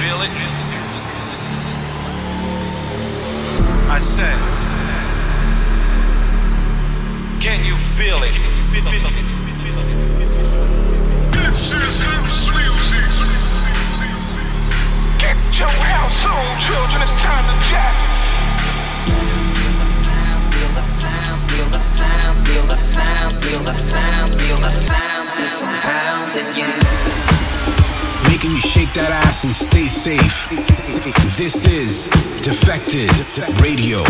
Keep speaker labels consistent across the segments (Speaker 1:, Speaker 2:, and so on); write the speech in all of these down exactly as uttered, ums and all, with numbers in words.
Speaker 1: feel it? I said, can you feel it?
Speaker 2: This is house music. Get your house on, children, it's time to jack. Feel the sound, feel the sound, feel the sound, feel the sound, feel the sound system pounding you.
Speaker 3: Making you shake that ass and stay safe. This is Defected Radio.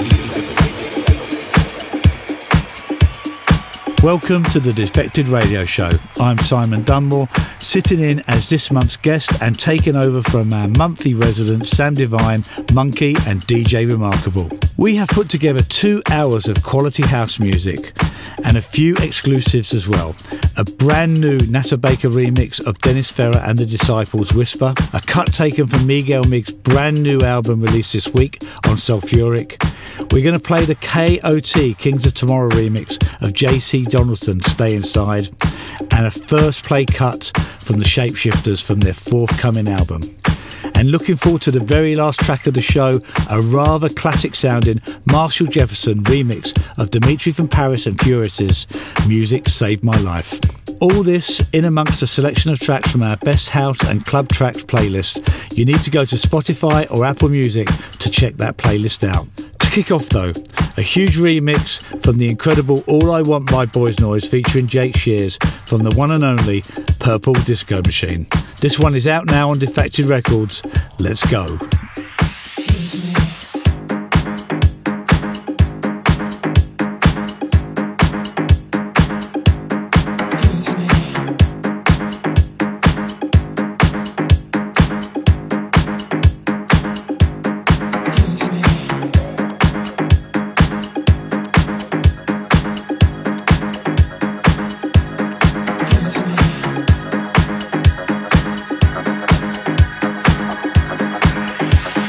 Speaker 4: Welcome to the Defected Radio Show. I'm Simon Dunmore, sitting in as this month's guest and taking over from our monthly residents Sam Divine, Monkey and D J Remarkable. We have put together two hours of quality house music and a few exclusives as well. A brand new Nata Baker remix of Dennis Ferrer and the Disciples' Whisper, a cut taken from Miguel Mig's brand new album released this week on Sulfuric. We're going to play the K O T Kings of Tomorrow remix of J C Donaldson, Stay Inside, and a first play cut from the Shapeshifters from their forthcoming album. And looking forward to the very last track of the show, a rather classic sounding Marshall Jefferson remix of Dimitri from Paris and Furious' Music Saved My Life. All this in amongst a selection of tracks from our Best House and Club Tracks playlist. You need to go to Spotify or Apple Music to check that playlist out. To kick off though, a huge remix from the incredible All I Want by Boys Noise featuring Jake Shears from the one and only Purple Disco Machine. This one is out now on Defected Records. Let's go.
Speaker 2: Give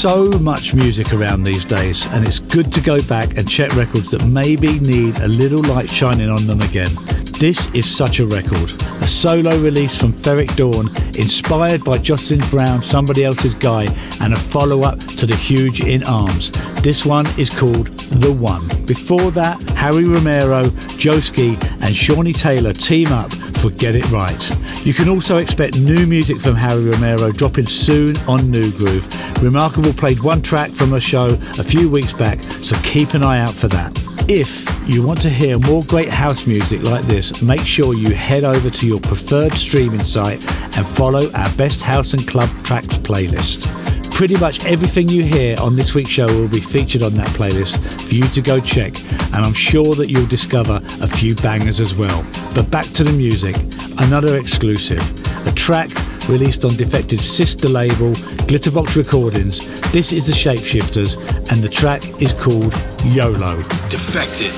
Speaker 4: so much music around these days, and it's good to go back and check records that maybe need a little light shining on them again. This is such a record. A solo release from Ferreck Dawn, inspired by Jocelyn Brown, Somebody Else's Guy, and a follow-up to the huge In Arms. This one is called The One. Before that, Harry Romero, Joski and Shawnee Taylor team up for Get It Right. You can also expect new music from Harry Romero dropping soon on New Groove. Remarkable played one track from a show a few weeks back, so keep an eye out for that. If you want to hear more great house music like this, make sure you head over to your preferred streaming site and follow our Best House and Club Tracks playlist. Pretty much everything you hear on this week's show will be featured on that playlist for you to go check, and I'm sure that you'll discover a few bangers as well. But back to the music, another exclusive, a track released on Defected's sister label, Glitterbox Recordings. This is the Shapeshifters, and the track is called YOLO.
Speaker 3: Defected.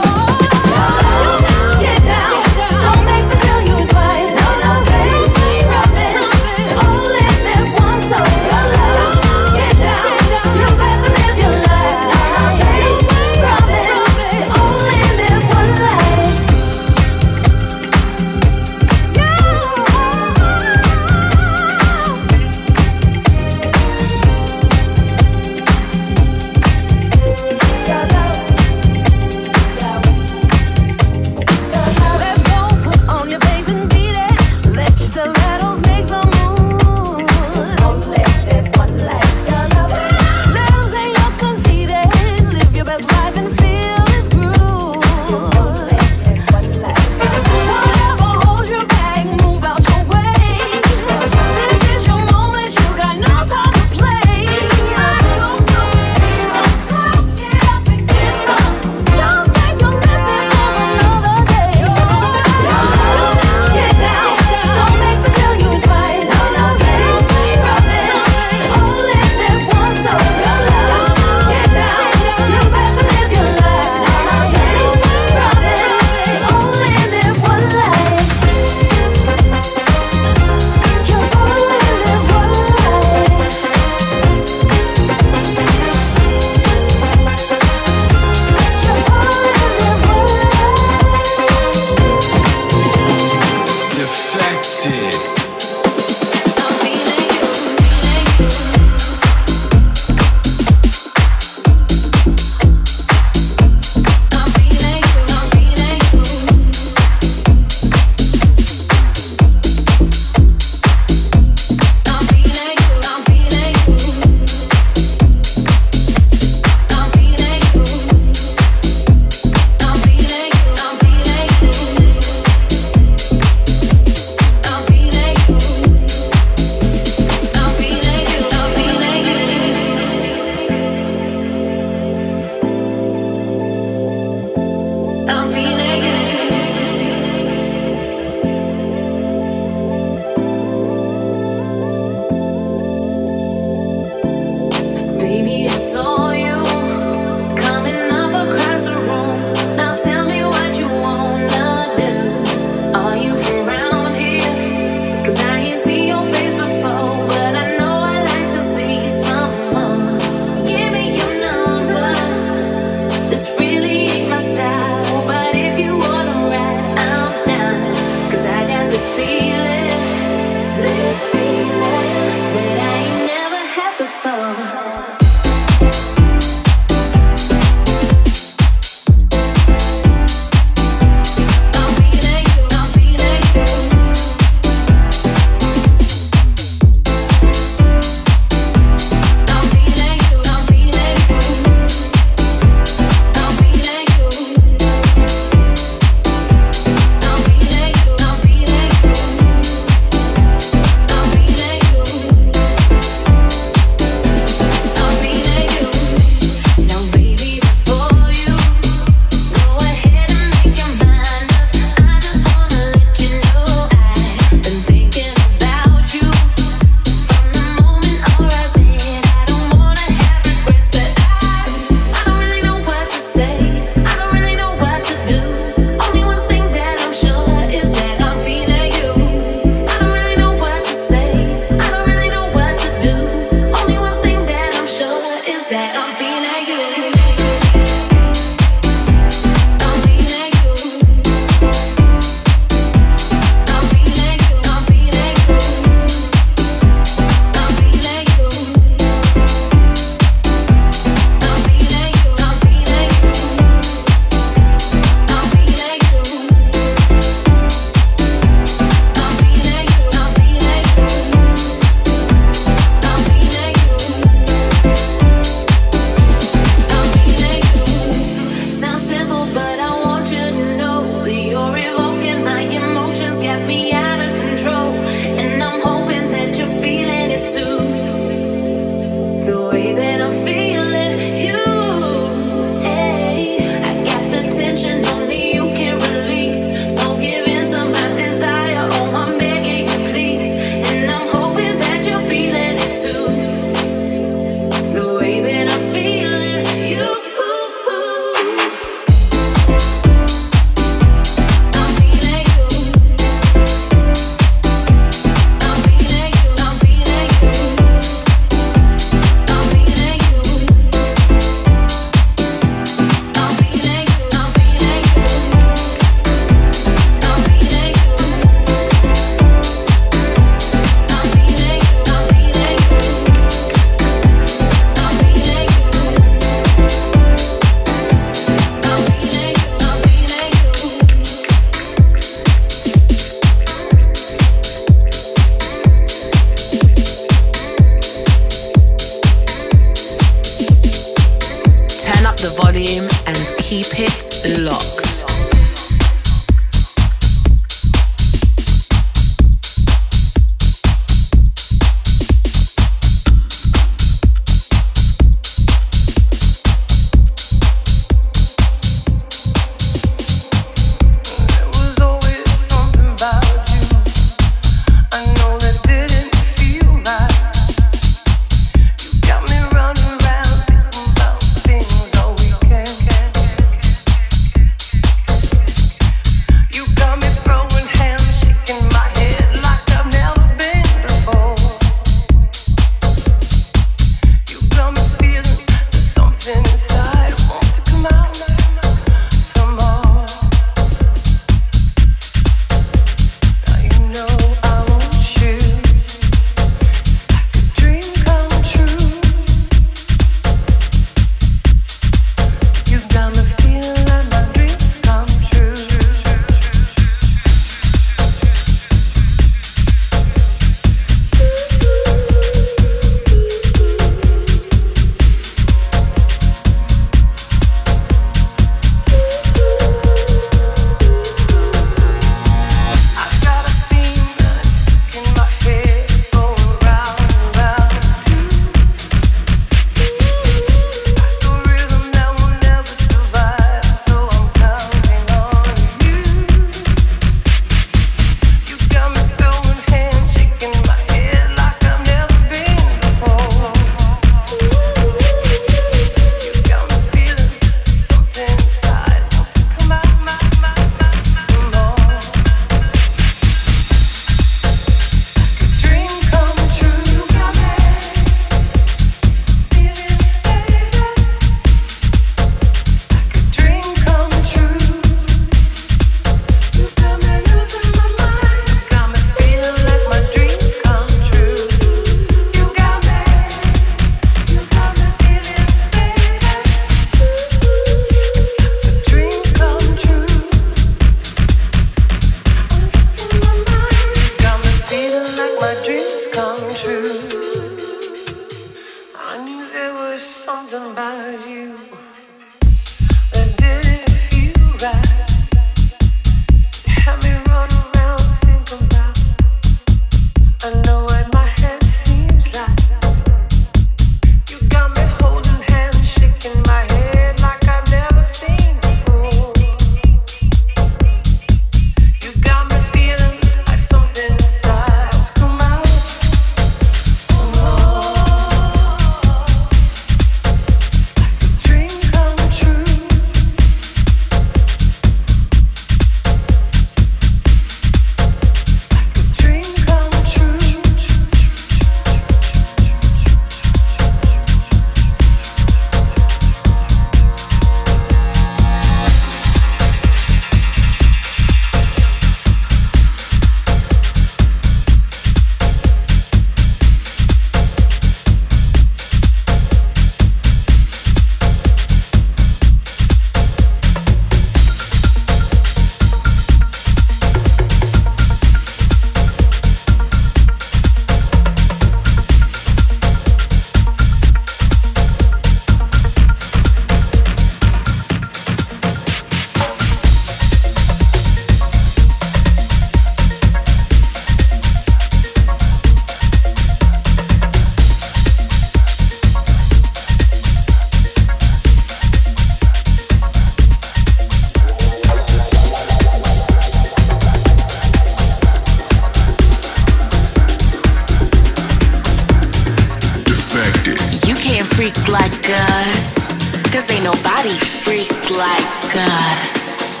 Speaker 5: nobody freak like us.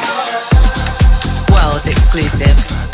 Speaker 2: World exclusive.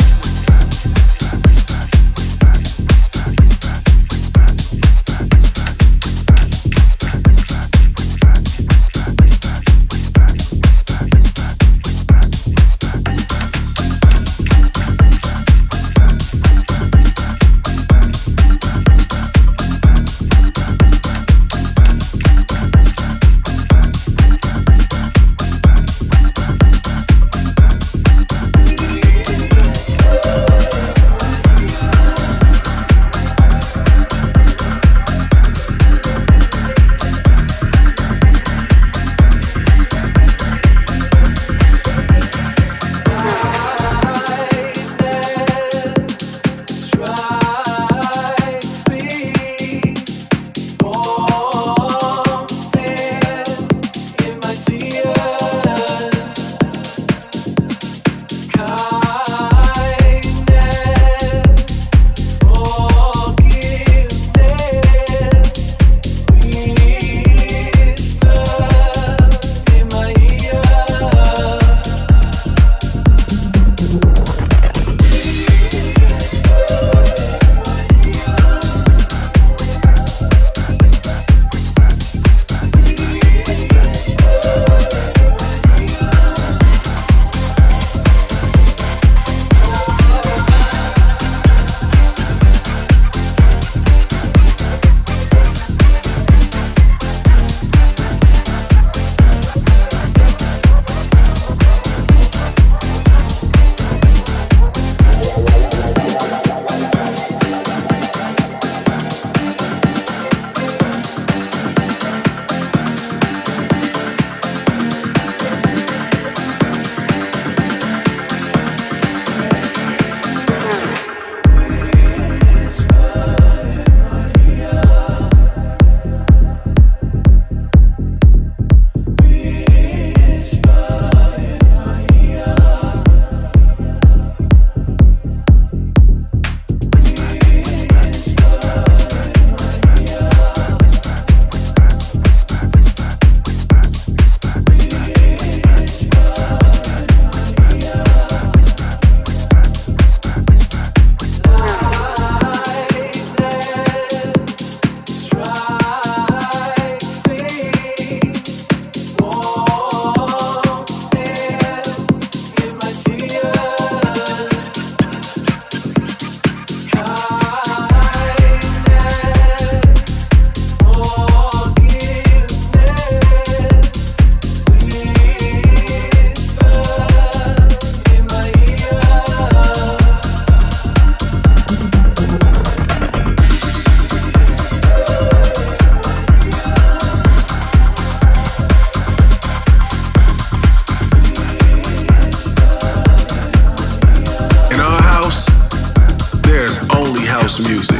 Speaker 3: Music.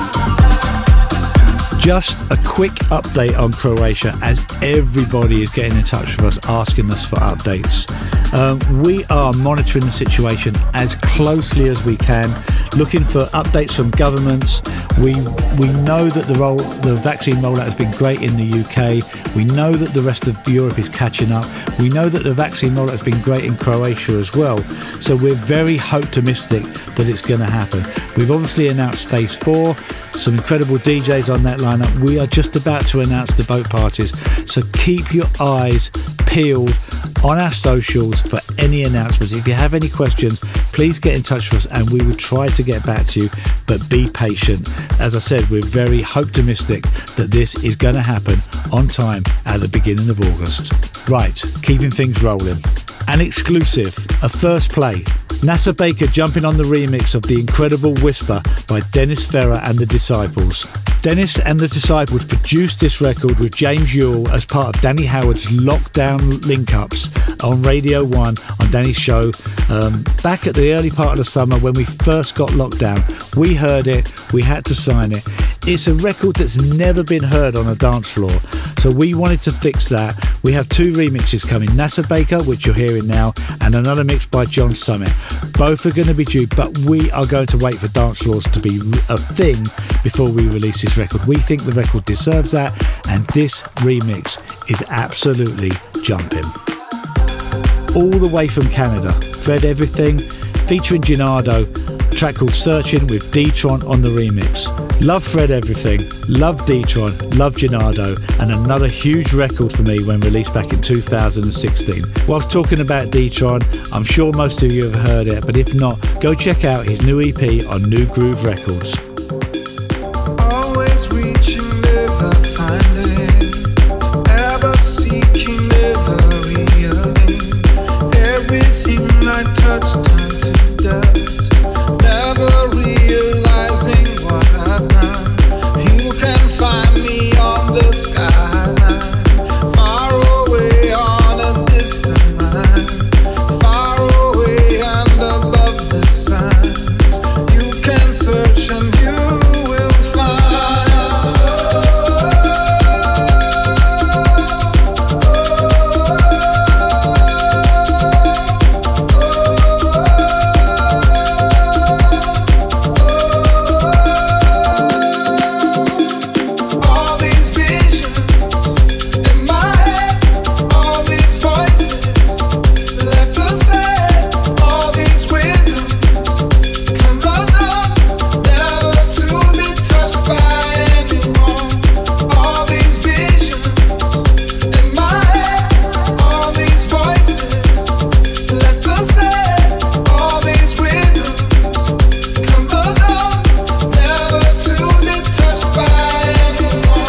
Speaker 4: Just a quick update on Croatia, as everybody is getting in touch with us asking us for updates. Um, we are monitoring the situation as closely as we can, looking for updates from governments. We we know that the roll, the vaccine rollout has been great in the U K. We know that the rest of Europe is catching up. We know that the vaccine rollout has been great in Croatia as well. So we're very optimistic that it's going to happen. We've obviously announced Phase four, some incredible D Js on that lineup. We are just about to announce the boat parties. So keep your eyes peeled on our socials for any announcements. If you have any questions, please get in touch with us and we will try to get back to you, but be patient. As I said, we're very optimistic that this is going to happen on time at the beginning of August. Right, keeping things rolling. An exclusive, a first play. Nasser Baker jumping on the remix of The Incredible Whisper by Dennis Ferrer and the Disciples. Dennis and the Disciples produced this record with James Ewell as part of Danny Howard's Lockdown link-ups on Radio one on Danny's show um, back at the early part of the summer when we first got Lockdown. We heard it, we had to sign it. It's a record that's never been heard on a dance floor, so we wanted to fix that. We have two remixes coming, Nasser Baker, which you're hearing now, and another mix by John Summit. Both are going to be due, but we are going to wait for dance floors to be a thing before we release this record. We think the record deserves that, and this remix is absolutely jumping. All the way from Canada, Fred Everything featuring Gennaro, a track called Searching with D-Tron on the remix. Love Fred Everything, love D-Tron, love Gennaro, and another huge record for me when released back in two thousand sixteen. Whilst talking about D-Tron, I'm sure most of you have heard it, but if not, go check out his new E P on New Groove Records.
Speaker 6: Always reaching, never finding, ever seeking, never realizing. Everything I touch turns to dust, never realizing what I've done. You can find me on the skyline, far away on a distant line, far away and above the signs. You can search and you will find. All these visions in my head, all these voices left unsaid, all these rhythms come undone, never to be touched by anyone. All these visions in my head, all these voices left unsaid, all these rhythms come undone, never to be touched by anyone.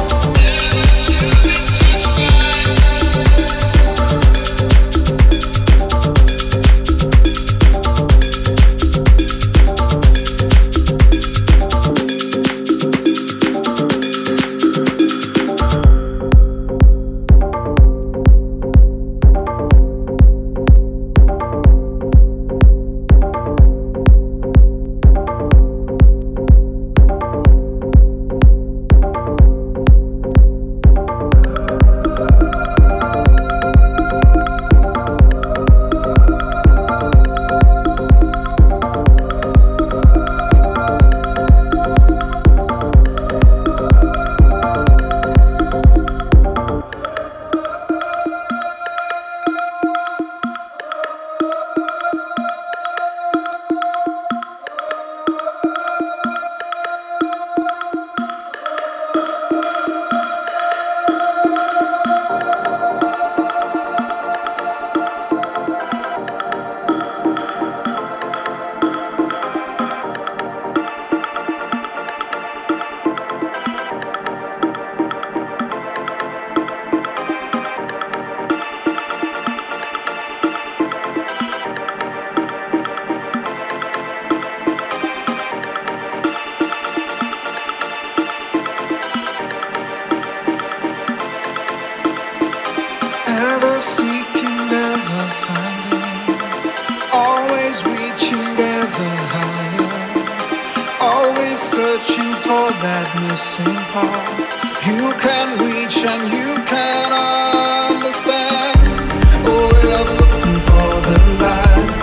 Speaker 6: Ever seeking, never finding, always reaching ever higher, always searching for that missing part. You can reach and you can understand. Oh, way of looking for the light,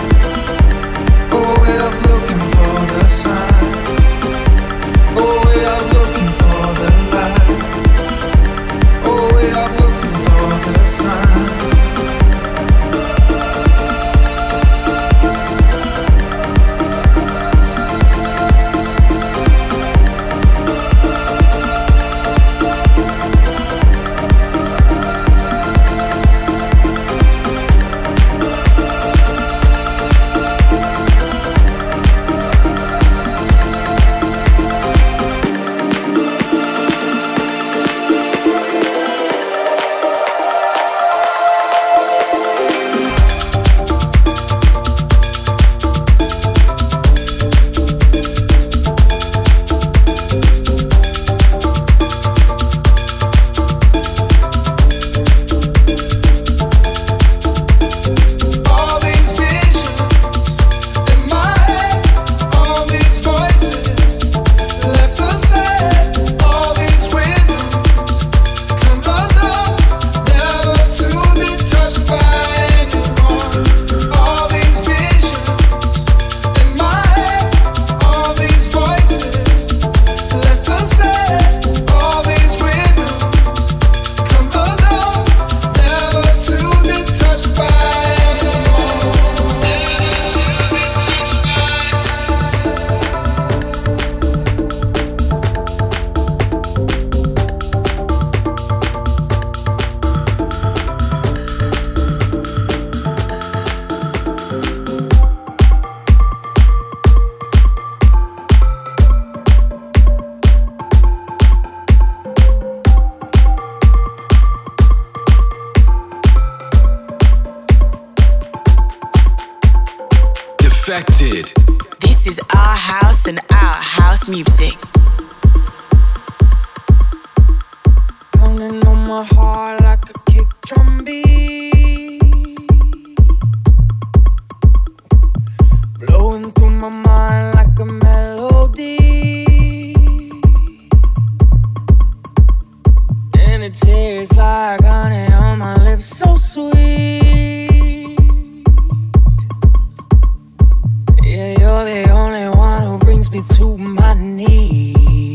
Speaker 6: oh, way of looking for the sign, oh, way of looking for the light, oh, way of looking for the sign.
Speaker 3: Defected.
Speaker 5: This is our house and our house music.
Speaker 6: Pounding on my heart like a kick drum beat, blowing through my mind like a melody, and it tastes like honey on my lips, so sweet. Yeah, you're the only one who brings me to my knees.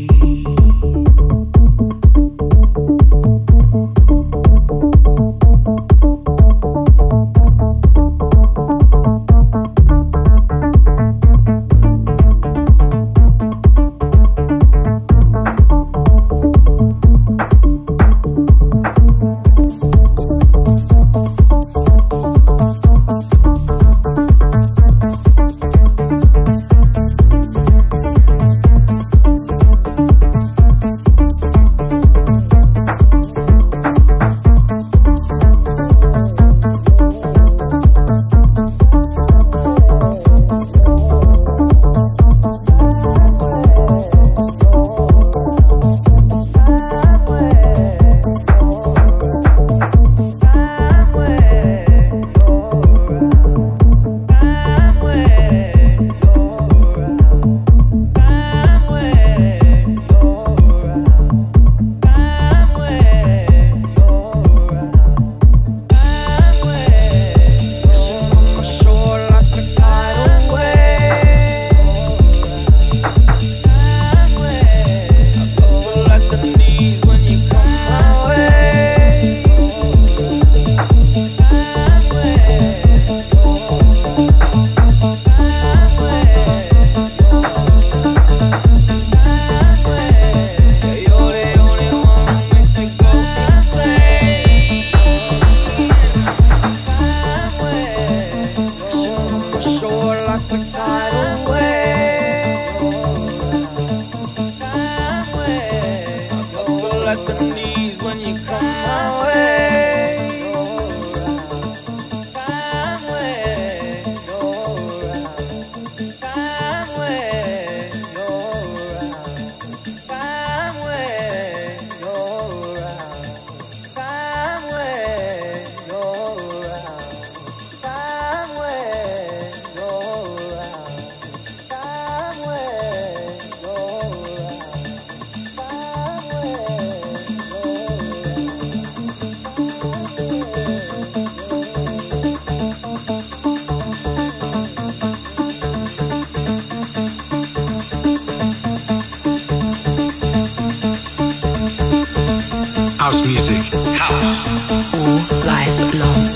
Speaker 3: House music.
Speaker 5: House. All life long.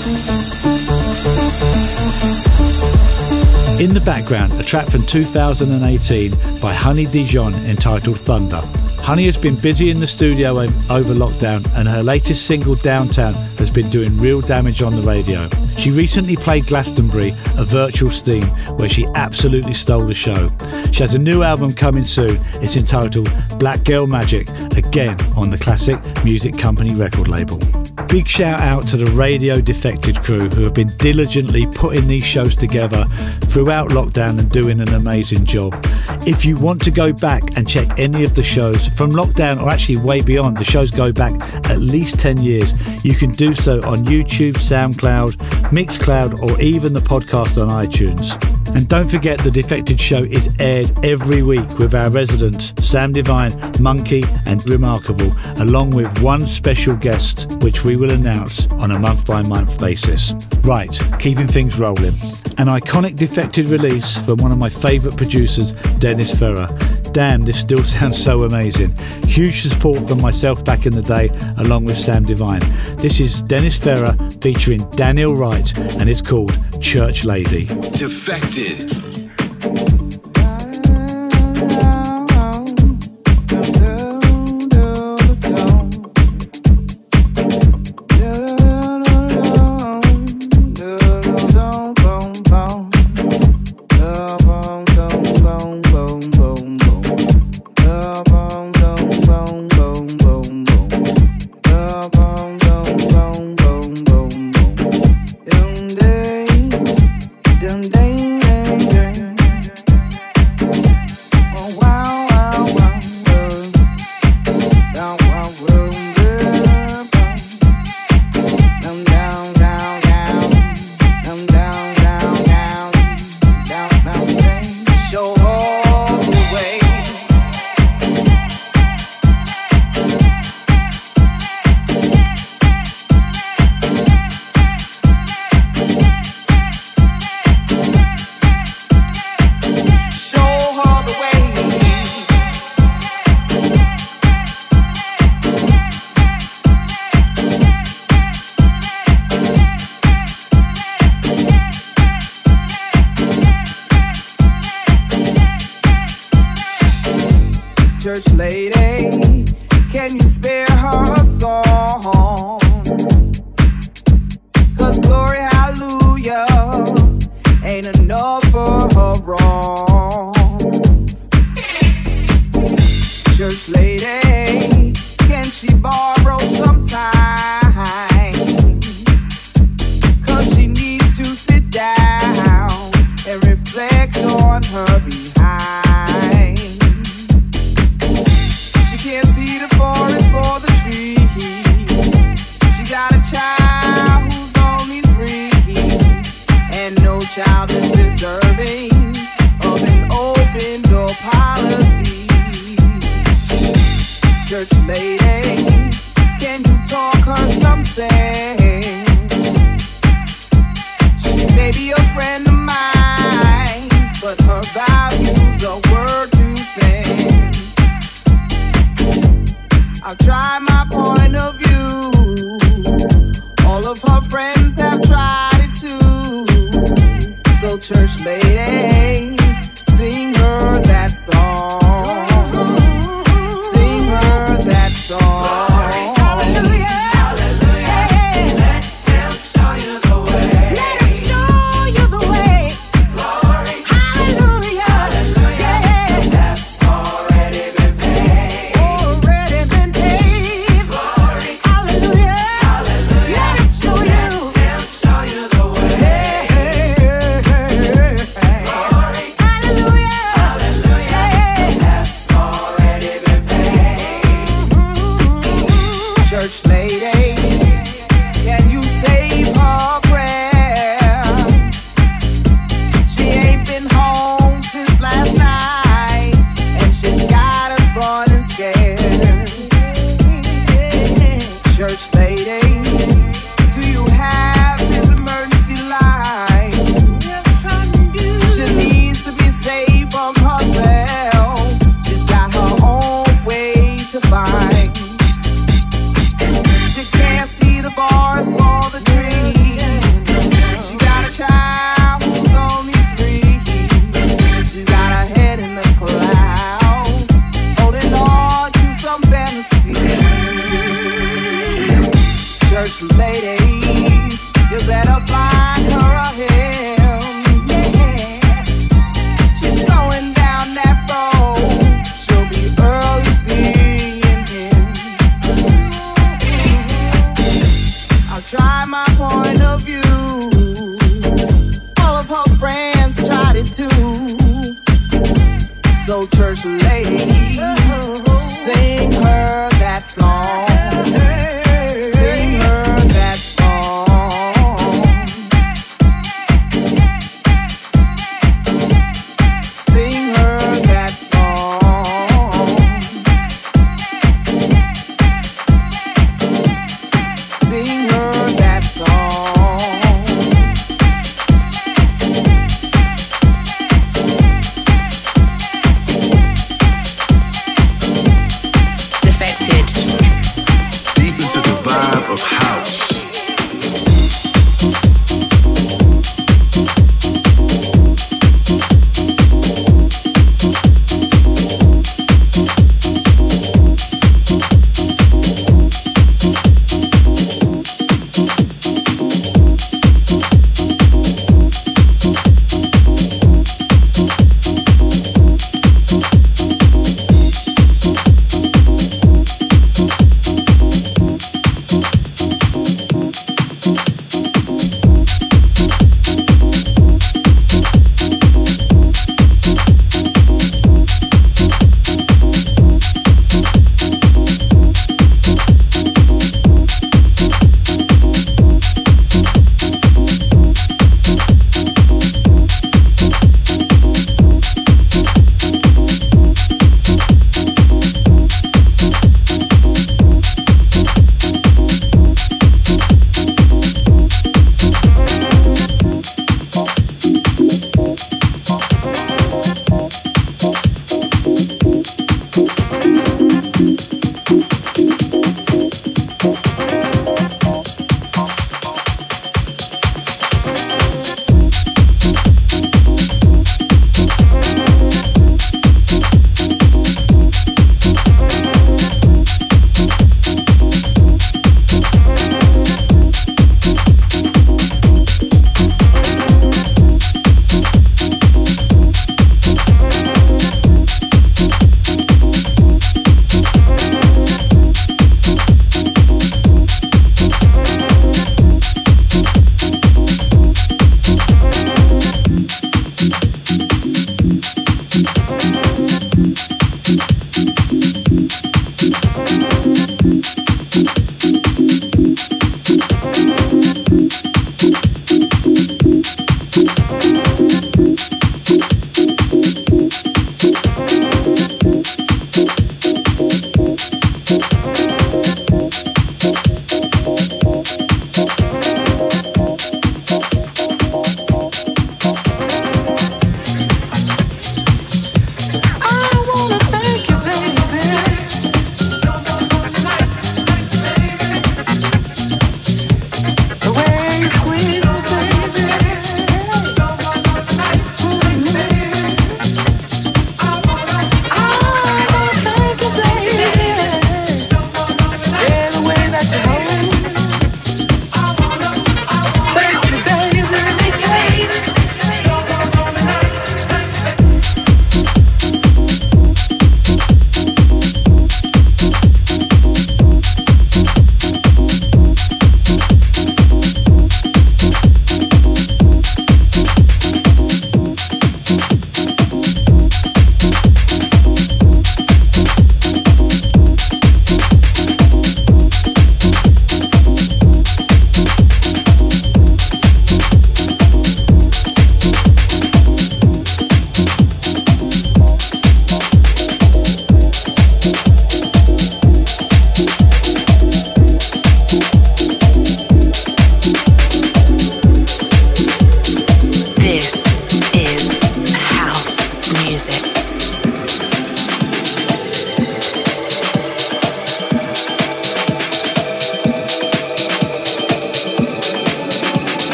Speaker 4: In the background, a track from two thousand eighteen by Honey Dijon entitled Thunder. Honey has been busy in the studio over lockdown, and her latest single, Downtown, has been doing real damage on the radio. She recently played Glastonbury, a virtual steam, where she absolutely stole the show. She has a new album coming soon. It's entitled Black Girl Magic, again on the Classic Music Company record label. Big shout out to the Radio Defected crew who have been diligently putting these shows together throughout lockdown and doing an amazing job. If you want to go back and check any of the shows from lockdown, or actually way beyond, the shows go back at least ten years, you can do so on YouTube, SoundCloud, Mixcloud, or even the podcast on iTunes. And don't forget, the Defected show is aired every week with our residents Sam Divine, Monkey and Remarkable, along with one special guest which we will announce on a month by month basis. Right, keeping things rolling. An iconic Defected release from one of my favourite producers, Dennis Ferrer. Damn, this still sounds so amazing. Huge support from myself back in the day, along with Sam Divine. This is Dennis Ferrer featuring Daniel Wright, and it's called Church Lady.
Speaker 3: Defected.
Speaker 6: Dun, dun, dun, dun.
Speaker 7: Church lady, can you spare her a song? Cause glory, hallelujah, ain't enough for her wrongs. Church lady, can she borrow some time? Cause she needs to sit down and reflect on her behind. She can't see the forest for the trees. She got a child who's only three, and no child is deserving of an open door policy. Church lady, can you talk her some sense? She may be a friend of mine, but her values are word to send. I'll try my point of view. All of her friends have tried it too. So church lady, sing her that song. Sing her that song.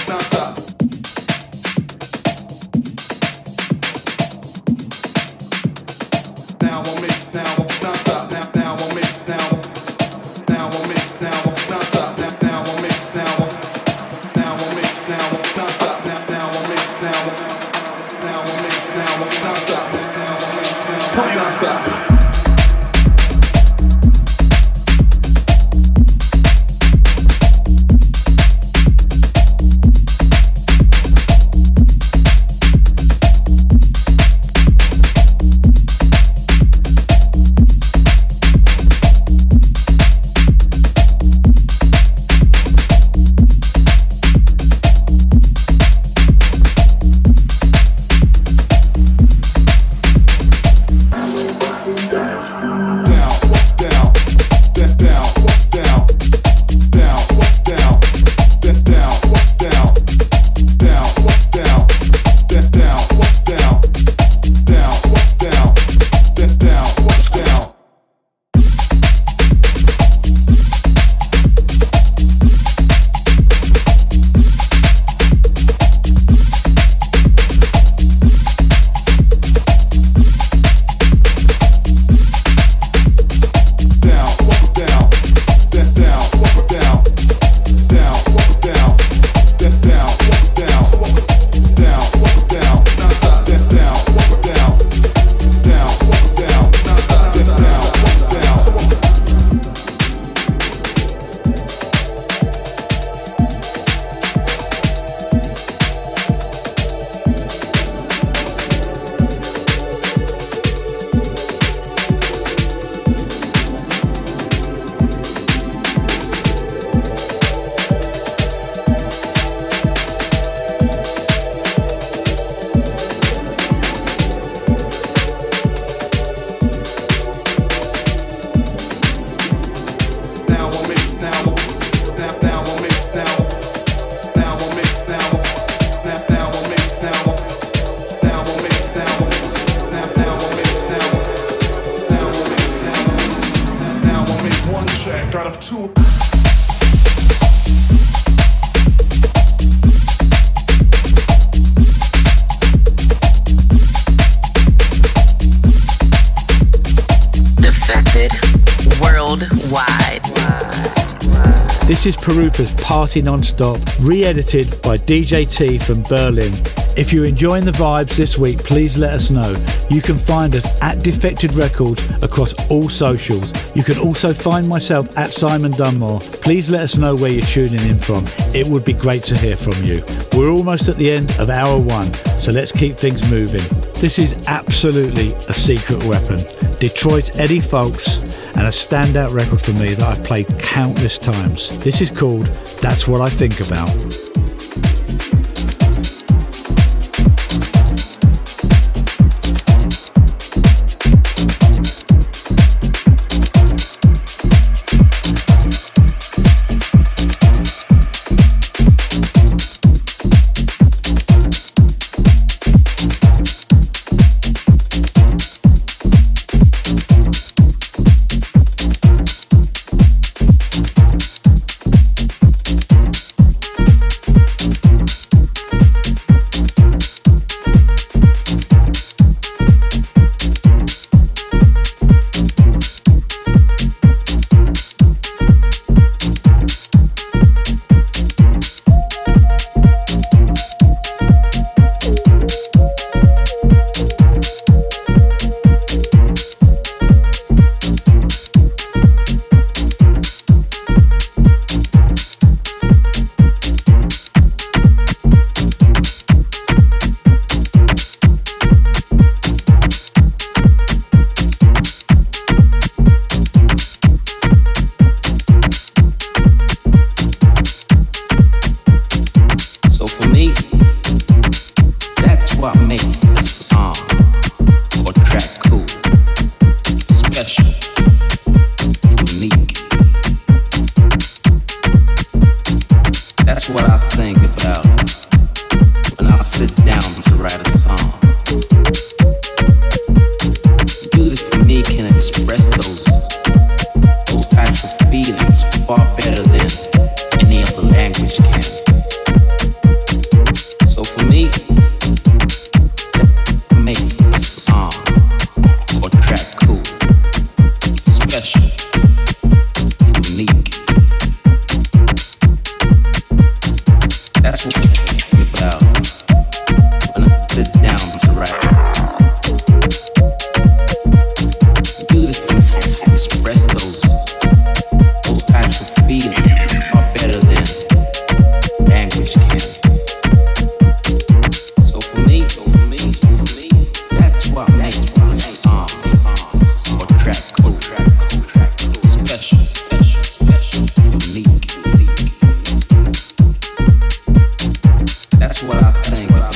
Speaker 4: This is Parupa's Party Non-Stop, re-edited by D J T from Berlin. If you're enjoying the vibes this week, please let us know. You can find us at Defected Records across all socials. You can also find myself at Simon Dunmore. Please let us know where you're tuning in from. It would be great to hear from you. We're almost at the end of hour one, so let's keep things moving. This is absolutely a secret weapon. Detroit's Eddie Fowlkes, and a standout record for me that I've played countless times. This is called That's What I Think About.
Speaker 8: Far better than any other language can. feel are better than language can. So for me, so for me, so for me, that's what makes a song or track cool, track cool, track cool, special, special, special, unique, unique. That's what I think about.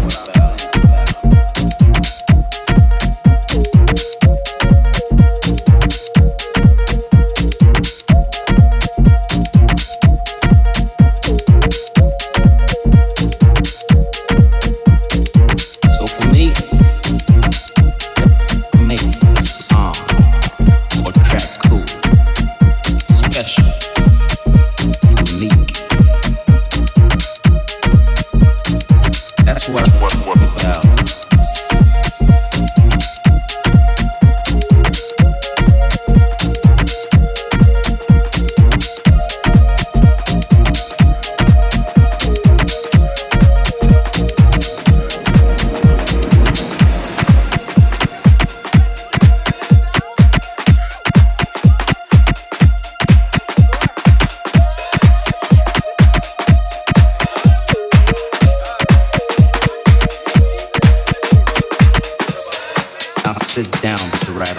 Speaker 8: Sit down to write.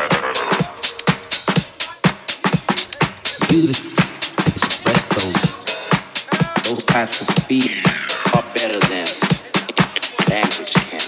Speaker 8: Music express those those types of feelings are better than language can.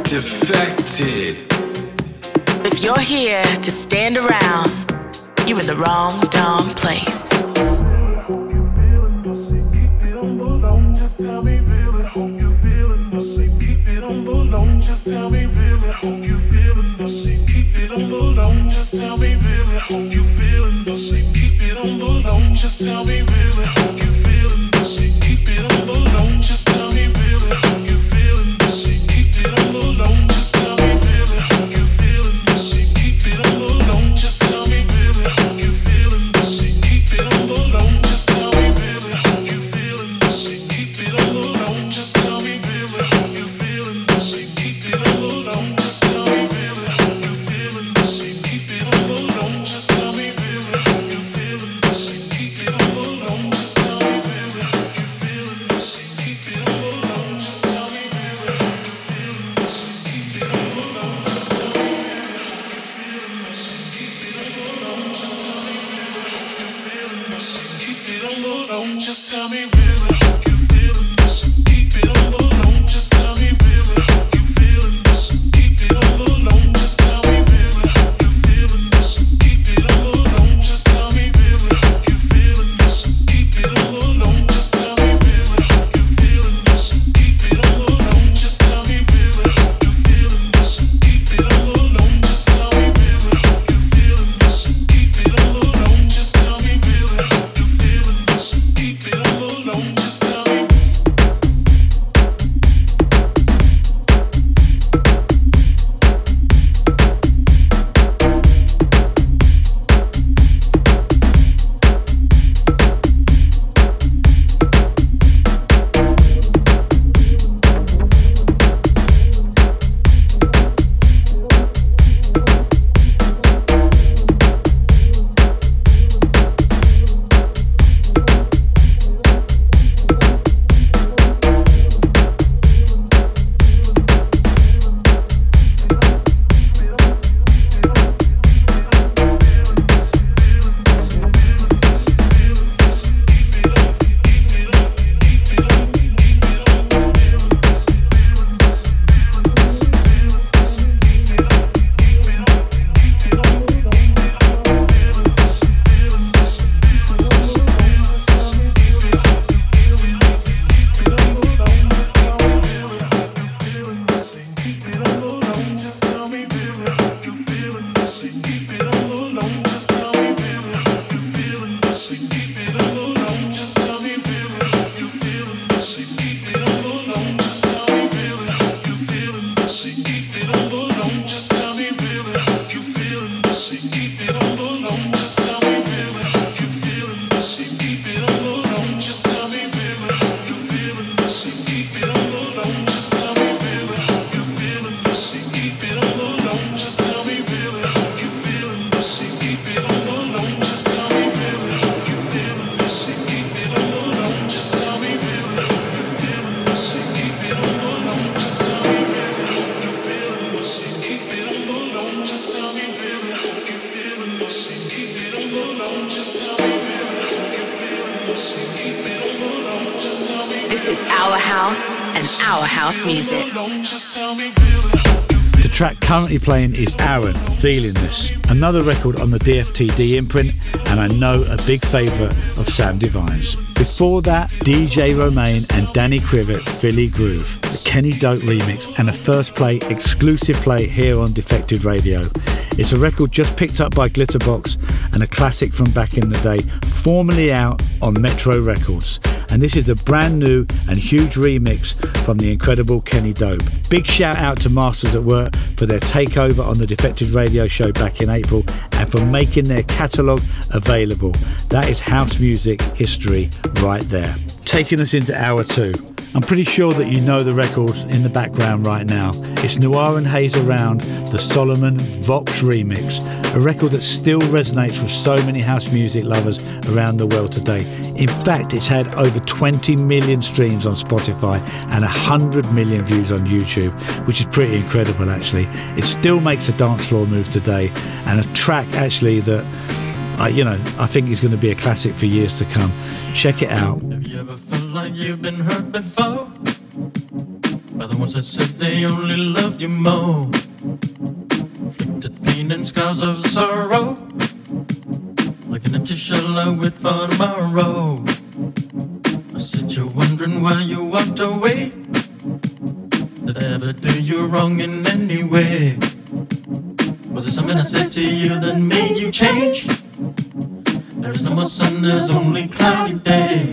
Speaker 3: Defected.
Speaker 5: If you're here to stand around, you're in the wrong darn place.
Speaker 6: Just tell me really, hope you feeling the same. Keep it on the low. Just tell me really, hope you feeling the same. Keep it on the low. Just tell me really, hope you feeling the same. Keep it on the low. Just tell me really, hope you feeling the same. Keep it on the low. Just tell me really, hope you feeling the same. Keep it on the low. Just tell me really, hope you feeling the same. Keep it on the low. Just tell me really, hope you feeling the same. Keep it on the low. Just tell me really, hope you feeling the same. Keep it on the low. Just tell me really, hope you feeling the same. Keep it on the low. Just tell me really, hope you feeling the same. Keep it on the low. Just tell me really, hope you feeling the same. Keep it on the low. Just tell me really, hope you feeling the same. Keep it on the low. Just tell me really, hope you feeling the same. Keep it on the low. Just tell me really, hope you feeling the same. Keep it on the low. Just tell me really, hope you feeling the same. Keep it on the low. Just tell me really, hope you feeling the same. Keep it on the low. Just tell me really, hope you feeling the same. Keep it on the low. Just tell me really, hope you feeling the same. Keep it on the low. Just tell me really, hope you feeling the same. Keep it on the low. Just tell me really, hope you feeling the same. Keep it on the low. Just tell me really, hope you feeling the same. Keep it on the low. Just tell me really, hope you feeling the same. Keep it on the low. Just tell me.
Speaker 5: This is our house and our house music.
Speaker 4: The track currently playing is Aaron, Feeling This, another record on the D F T D imprint, and I know a big favourite of Sam Divine's. Before that, D J Romain and Danny Krivit, Philly Groove, the Kenny Dope remix, and a first play, exclusive play here on Defected Radio. It's a record just picked up by Glitterbox and a classic from back in the day, formerly out on Metro Records. And this is a brand new and huge remix from the incredible Kenny Dope. Big shout out to Masters at Work for their takeover on the Defected Radio show back in April and for making their catalogue available. That is house music history right there. Taking us into hour two. I'm pretty sure that you know the record in the background right now. It's Noir and Haze Around, the Solomon Vox remix, a record that still resonates with so many house music lovers around the world today. In fact, it's had over twenty million streams on Spotify and one hundred million views on YouTube, which is pretty incredible actually. It still makes a dance floor move today, and a track actually that I, you know, I think is going to be a classic for years to come. Check it out.
Speaker 9: Have you ever felt like you've been hurt before? by the ones that said they only loved you more. Inflicted pain and scars of sorrow, like an empty shell I wait for tomorrow. I said you're wondering why you walked away. Did I ever do you wrong in any way? Was it something I said to you that made you change? There is no more sun, there's only cloudy days.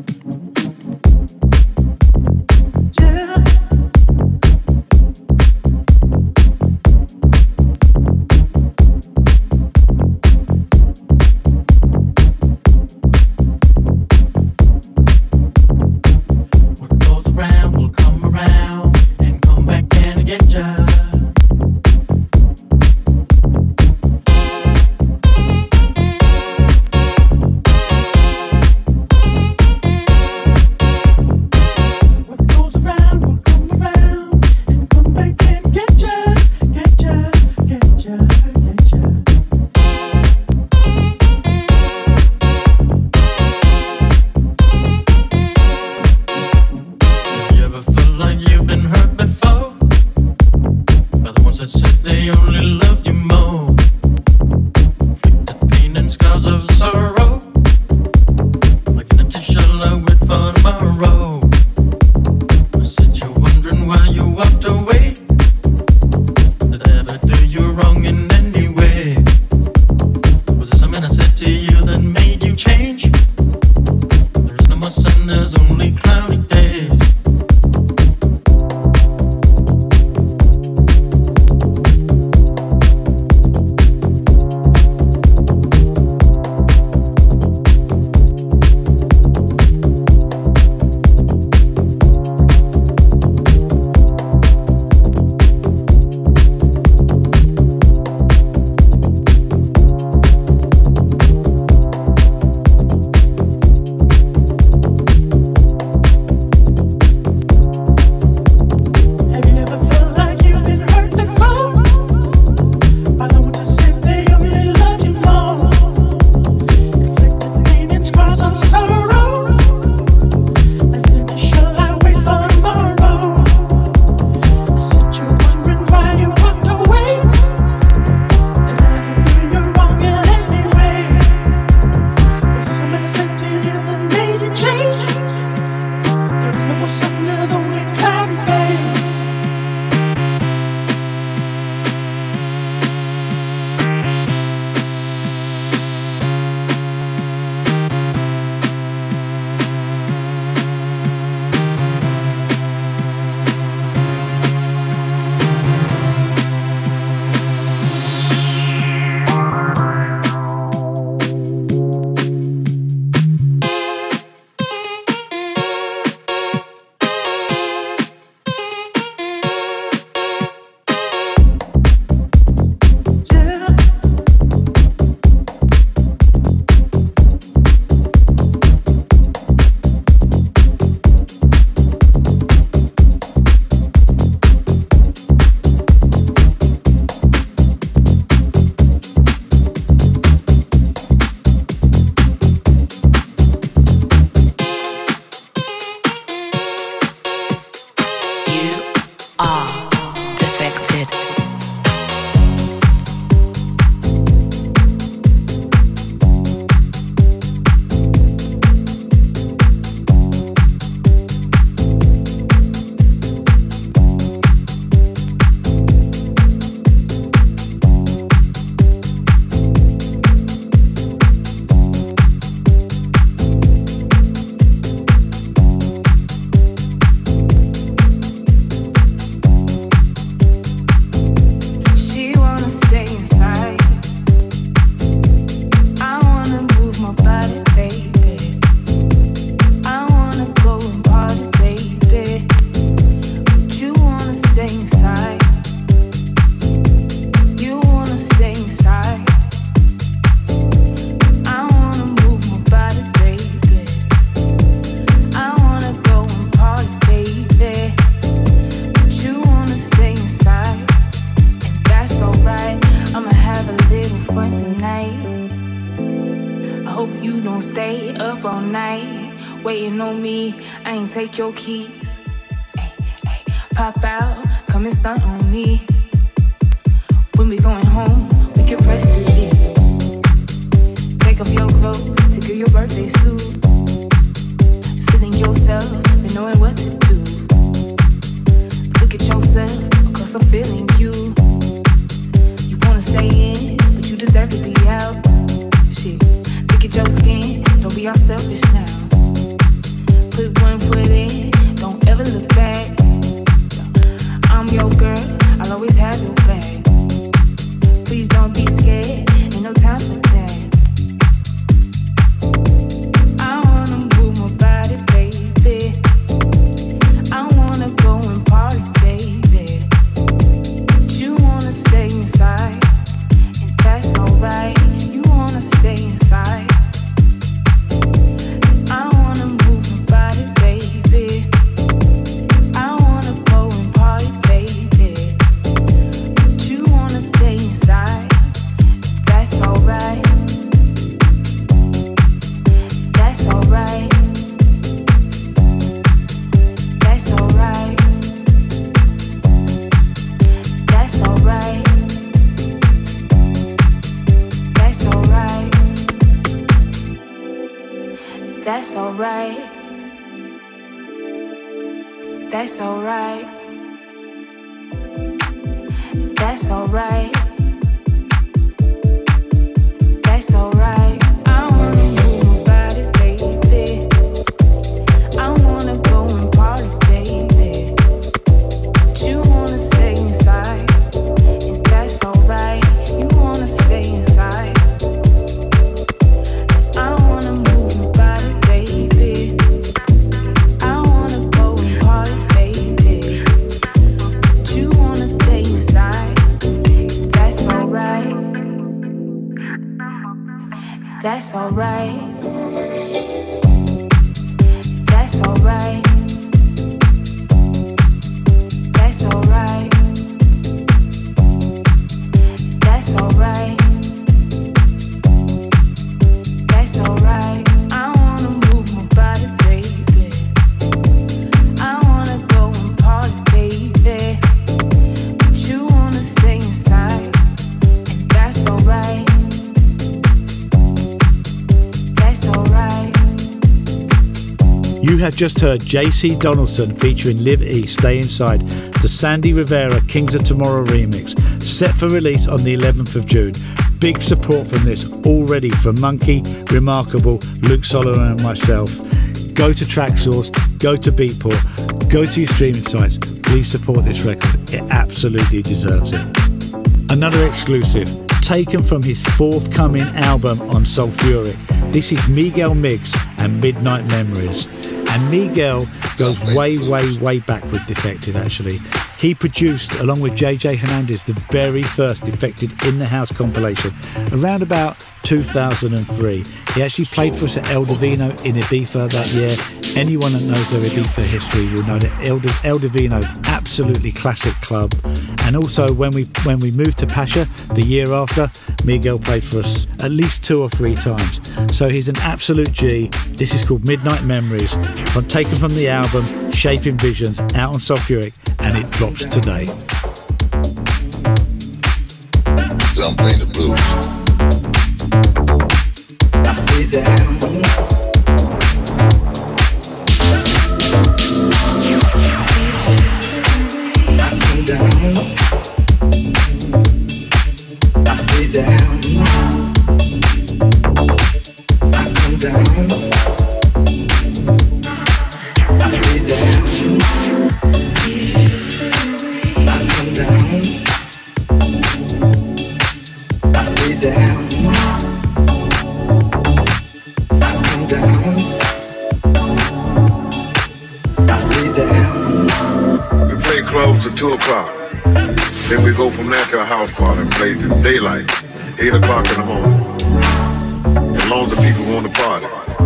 Speaker 10: up all night, waiting on me. I ain't take your keys. Ay, ay.
Speaker 7: pop out, come and stunt on me. When we going home, we can press T V. Take off your clothes to give your birthday suit. Feeling yourself and knowing what to do. Look at yourself, cause I'm feeling you. You wanna stay in, but you deserve to be out. Shit, look at your skin, don't be all selfish now. Put one foot in, don't ever look back. I'm your girl, I'll always have your back. Please don't be scared, ain't no time for that. I wanna move my body, baby. I wanna go and party, baby. But you wanna stay inside, and that's alright. You wanna stay inside. I wanna move my body, baby. I wanna go and party, baby. But you wanna stay inside. That's alright. That's alright. That's alright. That's alright. That's alright. That's alright. That's alright. That's alright. That's alright. I wanna move my body, baby. I wanna go and party, baby. But you wanna stay inside, and that's alright. You wanna stay inside. I wanna move my body, baby. I wanna go and party, baby. But you wanna stay inside. That's alright. That's alright. That's alright. That's alright. That's alright. That's alright. I wanna move my body, baby. I wanna go and party, baby. But you wanna stay inside, and that's alright. That's alright.
Speaker 4: You have just heard J C Donaldson featuring Live East, Stay Inside, the Sandy Rivera Kings of Tomorrow remix, set for release on the eleventh of June. Big support from this already from Monkey, Remarkable, Luke Solomon and myself. Go to Traxsource, go to Beatport, go to your streaming sites. Please support this record, it absolutely deserves it. Another exclusive, taken from his forthcoming album on Sulfuric. This is Miguel Miggs and Midnight Memories. And Miguel goes way, way, way back with Defected, actually. He produced, along with J J Hernandez, the very first Defected in the House compilation around about two thousand three. He actually played for us at El Divino in Ibiza that year. Anyone that knows their Ibiza history will know that El, El Divino, absolutely classic club. And also when we when we moved to Pacha the year after, Miguel played for us at least two or three times. So he's an absolute G. This is called Midnight Memories, from, taken from the album Shaping Visions, out on Sulfuric, and it drops today.
Speaker 10: So I'm playing the blues. I stay down.
Speaker 11: To two o'clock. Then we go from there to a house party and play till daylight, eight o'clock in the morning. As long as the people want to party.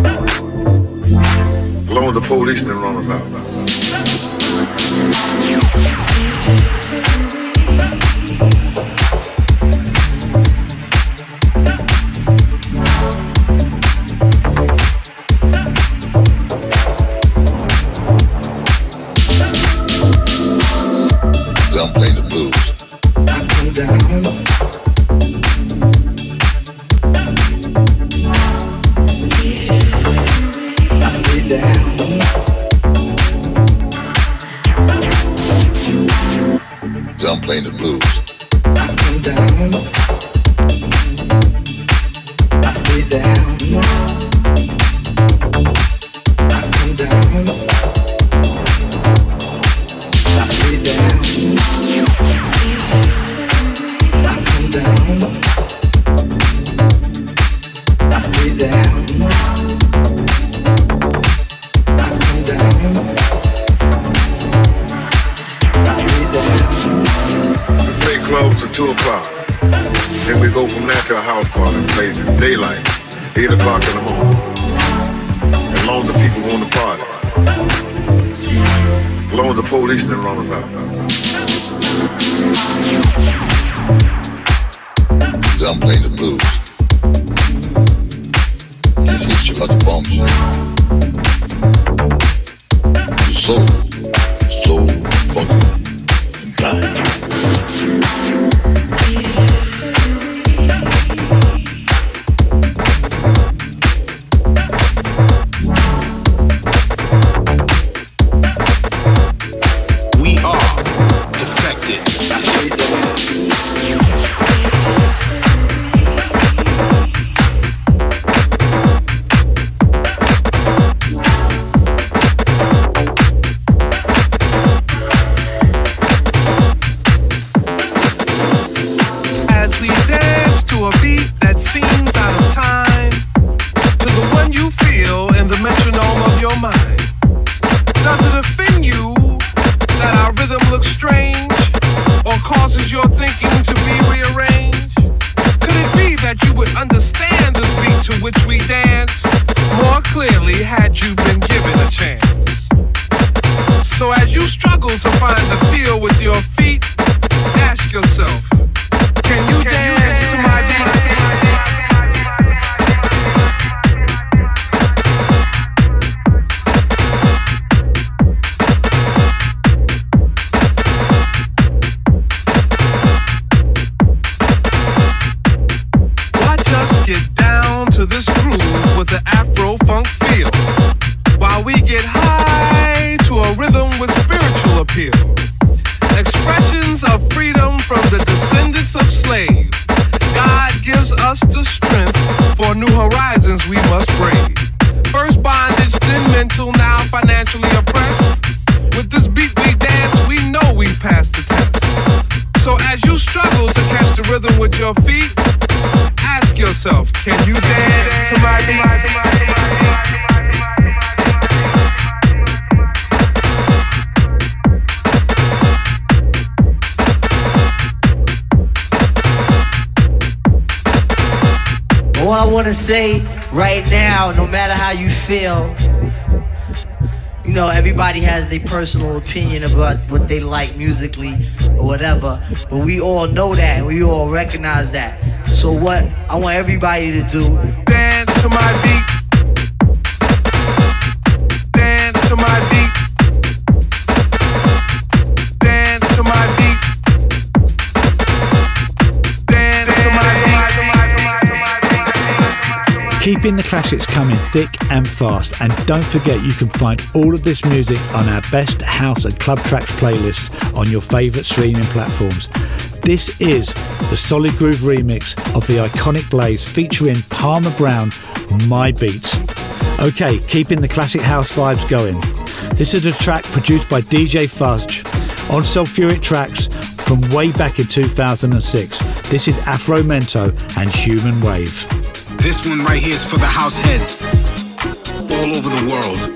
Speaker 11: As long as the police didn't run us out.
Speaker 10: done playing the blues.
Speaker 6: I come down, I stay down. I come down, I stay down. I come down, I stay down. I come down.
Speaker 11: Clubs till two o'clock. Then we go from there to a house party and play daylight, eight o'clock in the morning. As long as the people want to party. As long as the police didn't run us out.
Speaker 10: Done playing the blues. It hits you like a bomb shot. So, so funky and blind.
Speaker 12: Say right now, no matter how you feel, you know, everybody has their personal opinion about what they like musically or whatever, but we all know that and we all recognize that. So what I want everybody to do,
Speaker 6: dance to my beat, dance to my beat, dance to my beat, dance to my beat.
Speaker 4: Keeping the classics coming thick and fast, and don't forget you can find all of this music on our best house and club tracks playlists on your favourite streaming platforms. This is the Solid Groove remix of the iconic Blaze featuring Palmer Brown, My Beats. Okay, keeping the classic house vibes going. This is a track produced by D J Fudge on Sulfuric Tracks from way back in two thousand six. This is Afro Mento and Human Wave.
Speaker 3: This one right here is for the house heads all over the world.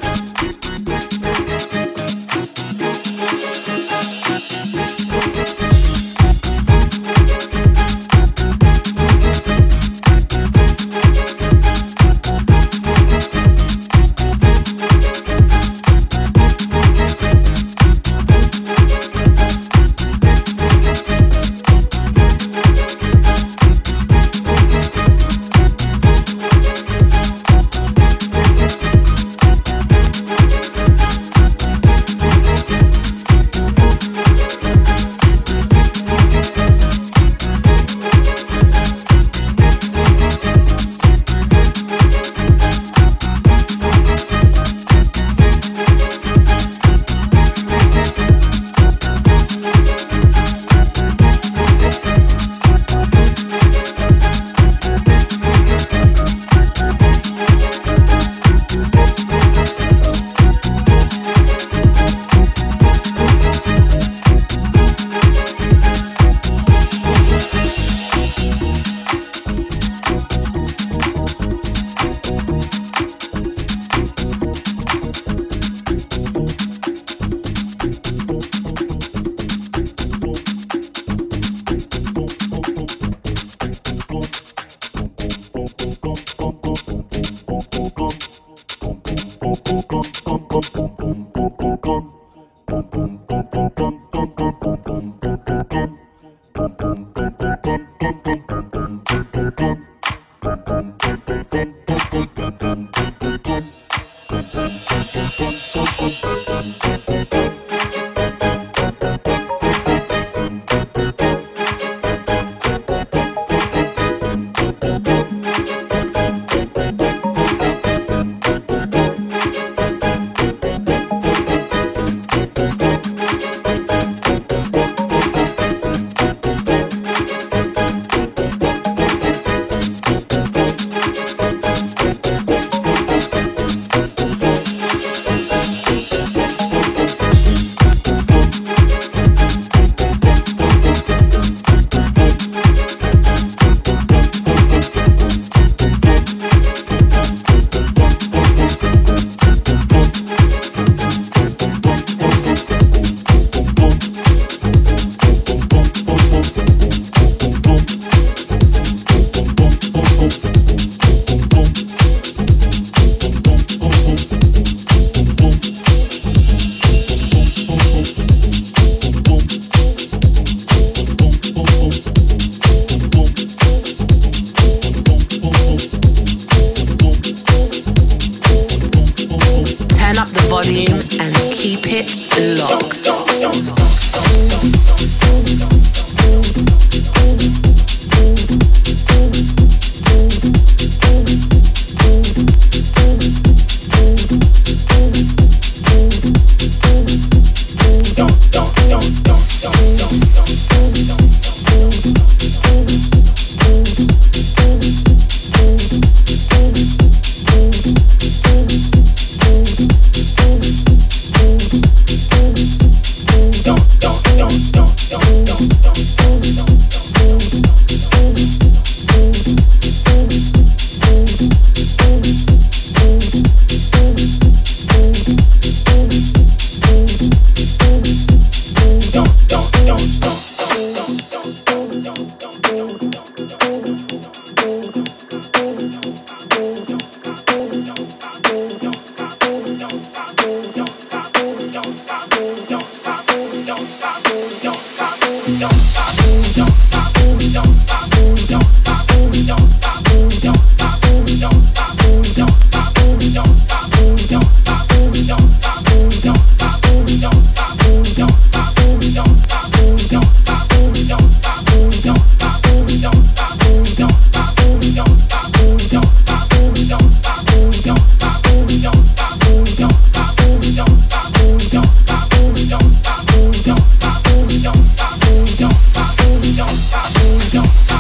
Speaker 5: Don't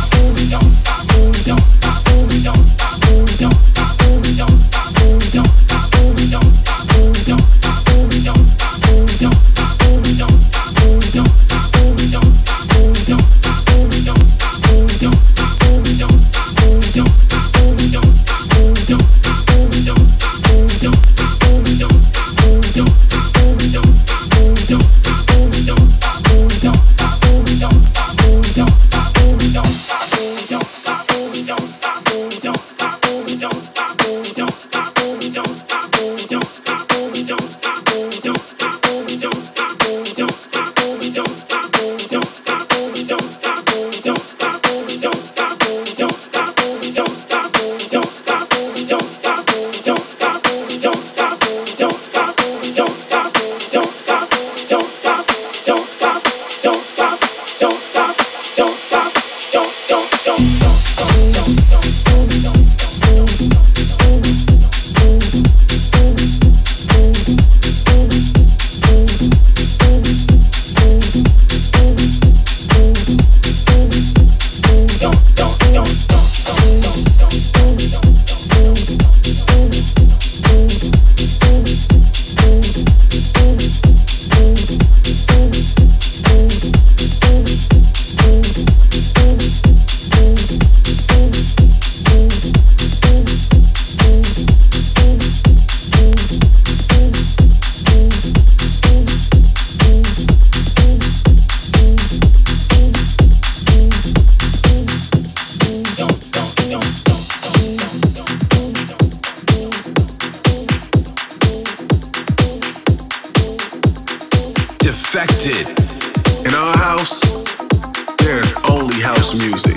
Speaker 3: Defected.
Speaker 13: In our house, there's only house music.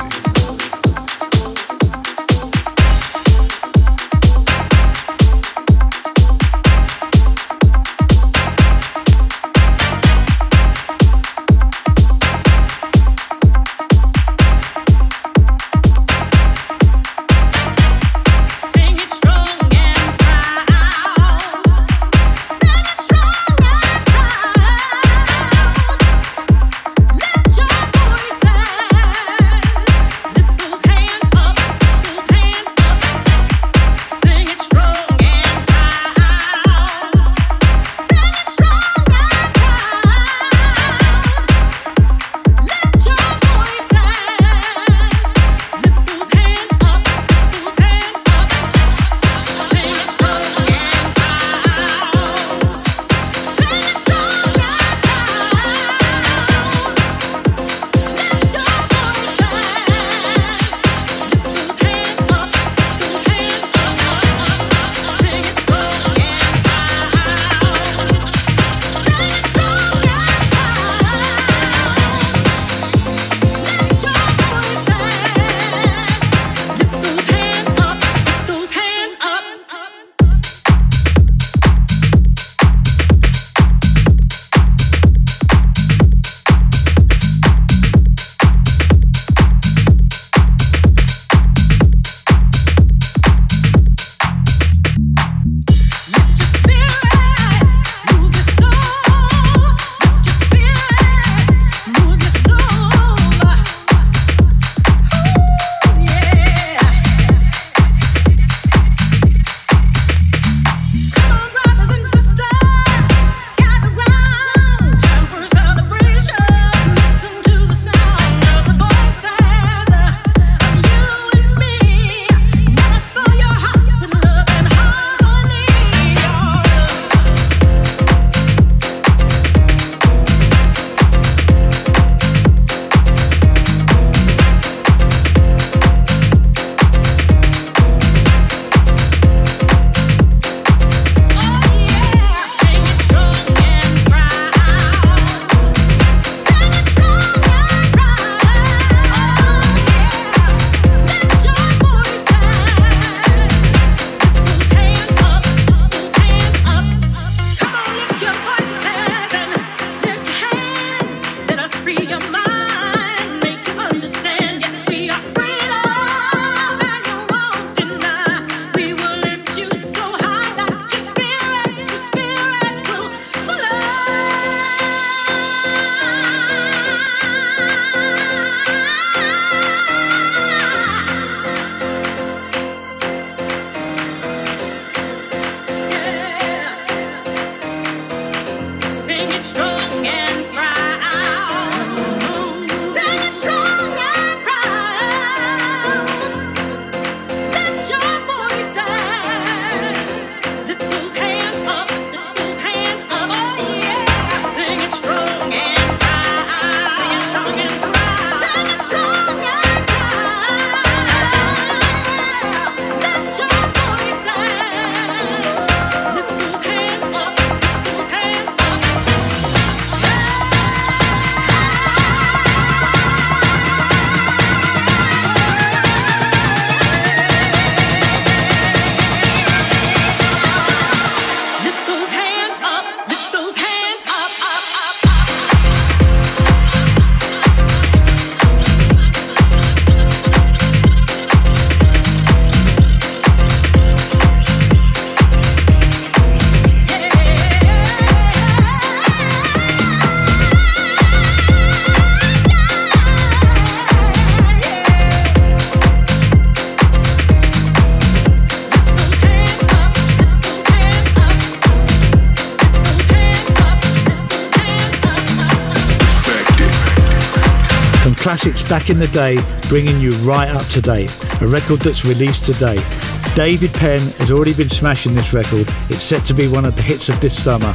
Speaker 4: Classics back in the day, bringing you right up to date. A record that's released today. David Penn has already been smashing this record. It's set to be one of the hits of this summer.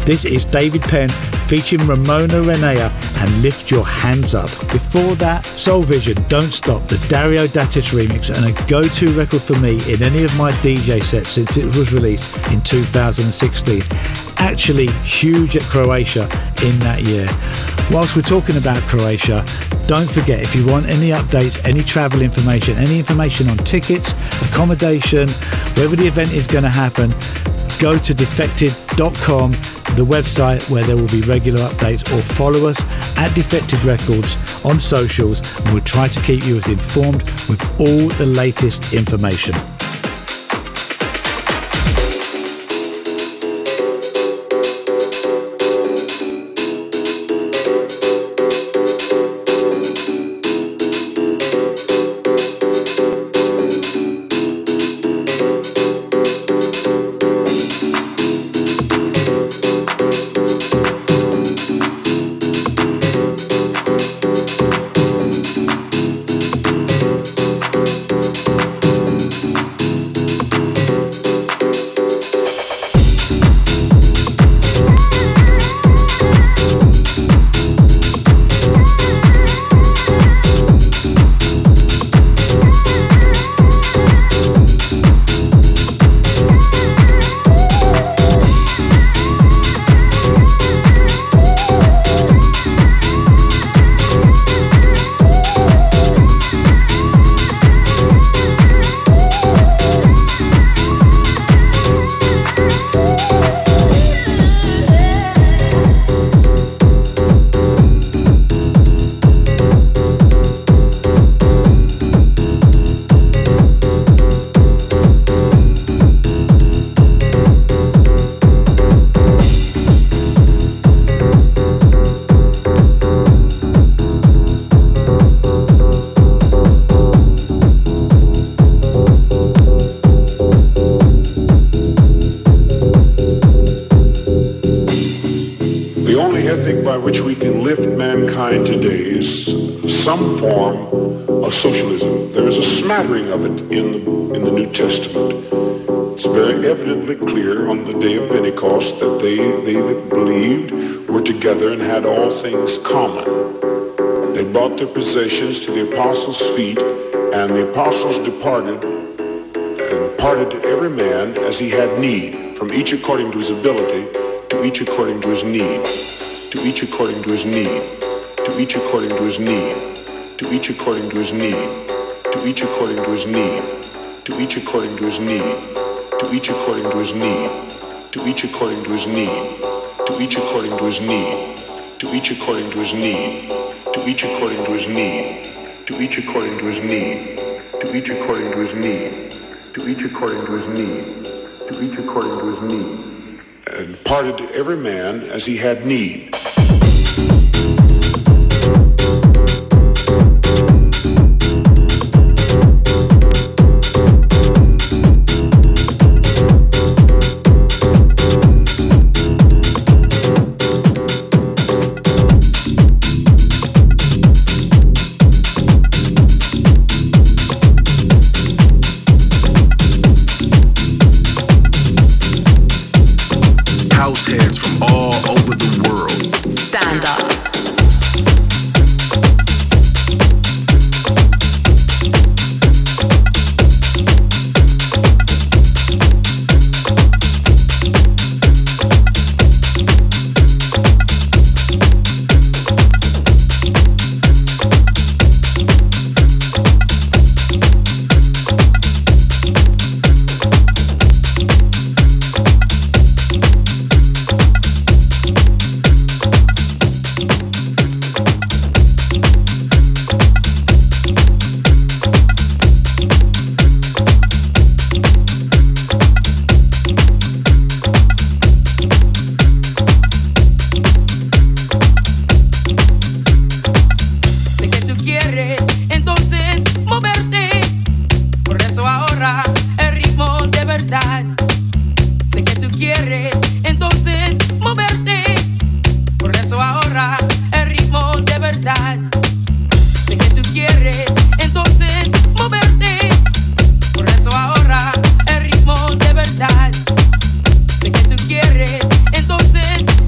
Speaker 4: This is David Penn featuring Ramona Renea and Lift Your Hands Up. Before that, Soul Vision, Don't Stop, the Dario Datis remix, and a go-to record for me in any of my D J sets since it was released in two thousand sixteen. Actually huge at Croatia in that year. Whilst we're talking about Croatia, don't forget, if you want any updates, any travel information, any information on tickets, accommodation, wherever the event is going to happen, go to defected dot com, the website where there will be regular updates, or follow us at Defected Records on socials, and we'll try to keep you as informed with all the latest information.
Speaker 14: Some form of socialism. There is a smattering of it in the, in the New Testament. It's very evidently clear on the day of Pentecost that they, they that believed were together and had all things common. They brought their possessions to the apostles' feet, and the apostles departed and parted to every man as he had need, from each according to his ability, to each according to his need, to each according to his need, to each according to his need. To each according to his need, to each according to his need, to each according to his need, to each according to his need, to each according to his need, to each according to his need, to each according to his need, to each according to his need, to each according to his need, to each according to his need, to each according to his need, to each according to his need, and parted to every man as he had need.
Speaker 13: Househeads from all over the world.
Speaker 5: Stand up.
Speaker 15: Sé que tú quieres, entonces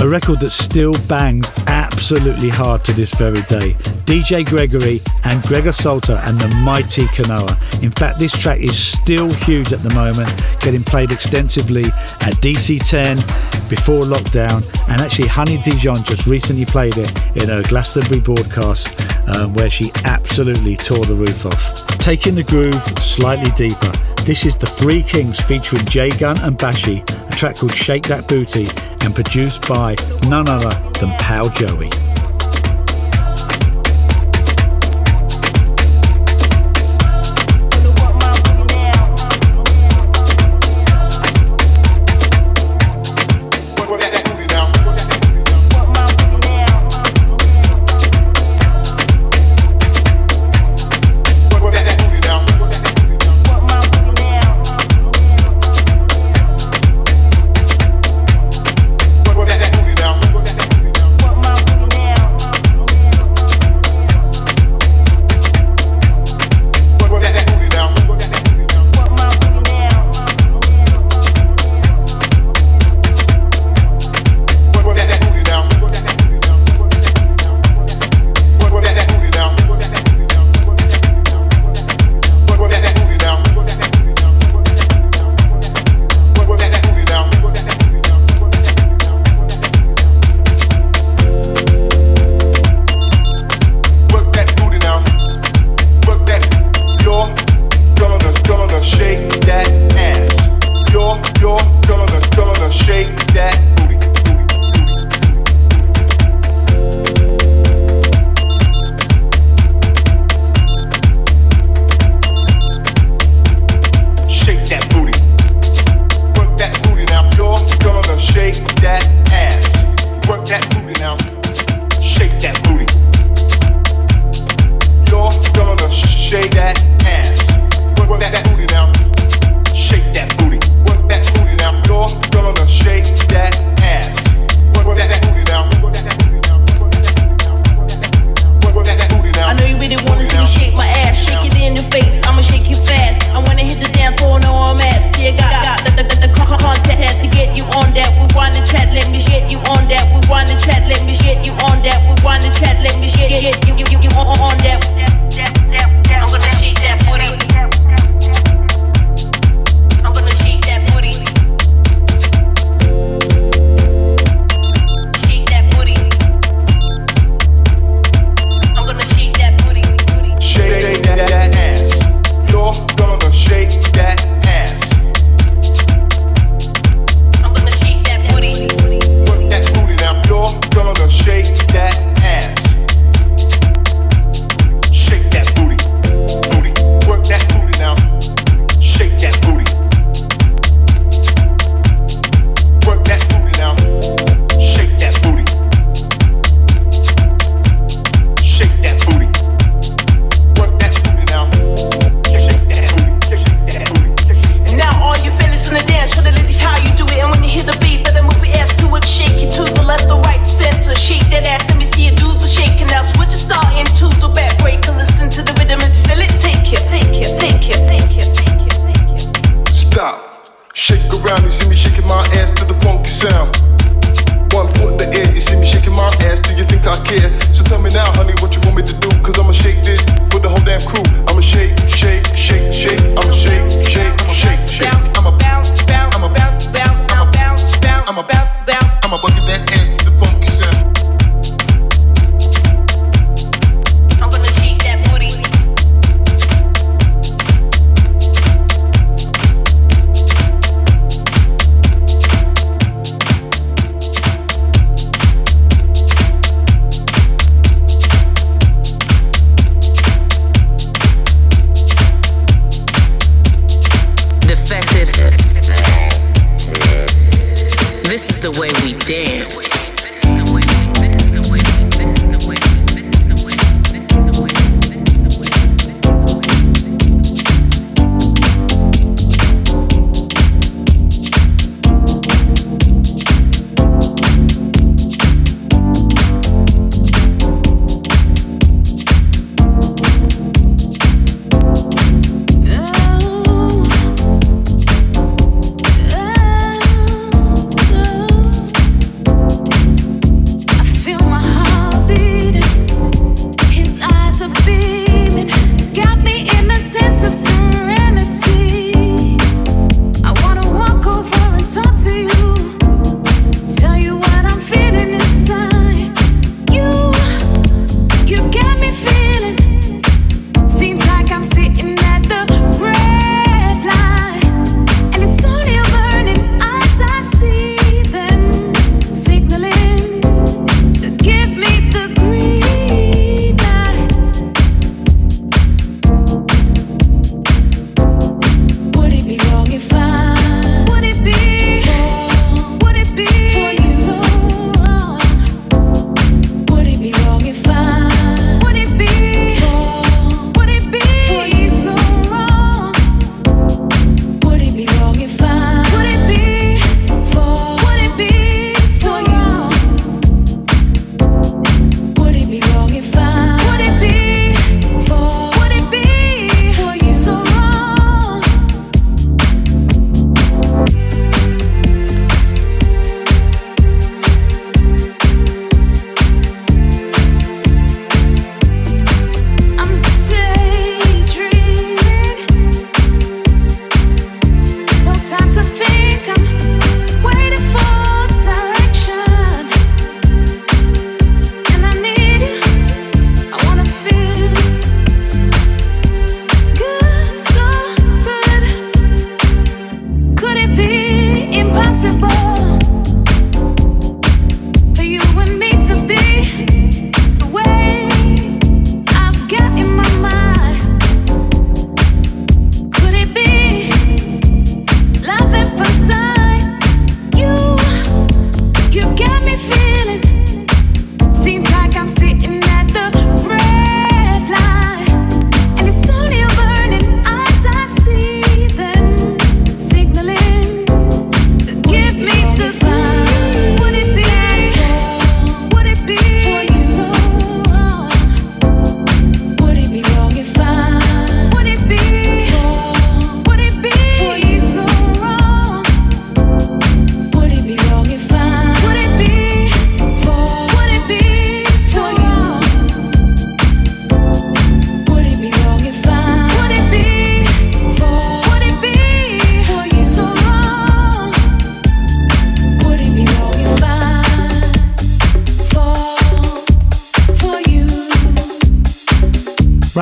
Speaker 4: a record that still bangs absolutely hard to this very day. D J Gregory and Gregor Salter and the mighty Kanoa. In fact, this track is still huge at the moment, getting played extensively at D C ten before lockdown, and actually Honey Dijon just recently played it in her Glastonbury broadcast, um, where she absolutely tore the roof off. Taking the groove slightly deeper, this is the Three Kings featuring J Gun and Bashi, a track called Shake That Booty, and produced by none other than Pal Joey.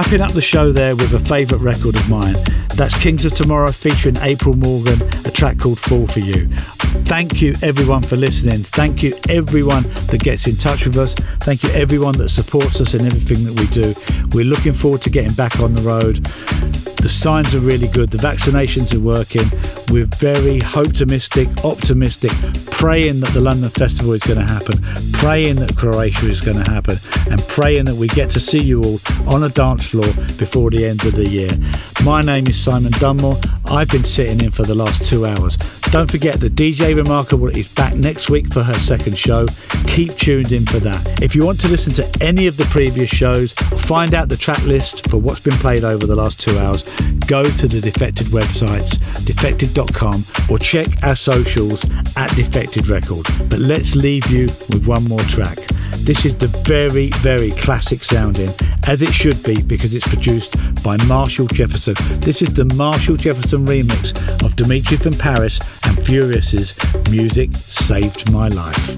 Speaker 4: Wrapping up the show there with a favourite record of mine. That's Kings of Tomorrow featuring April Morgan, a track called Fall For You. Thank you everyone for listening. Thank you everyone that gets in touch with us. Thank you everyone that supports us in everything that we do. We're looking forward to getting back on the road. The signs are really good. The vaccinations are working. We're very optimistic, optimistic, praying that the London Festival is going to happen, praying that Croatia is going to happen, and praying that we get to see you all on a dance floor before the end of the year. My name is Simon Dunmore. I've been sitting in for the last two hours. Don't forget that D J Remarkable is back next week for her second show. Keep tuned in for that. If you want to listen to any of the previous shows or find out the track list for what's been played over the last two hours, go to the Defected websites, defected dot com, or check our socials at Defected Record. But let's leave you with one more track. This is the very, very classic sounding, as it should be because it's produced by Marshall Jefferson. This is the Marshall Jefferson remix of Dimitri from Paris and Furious's Music Saved My Life.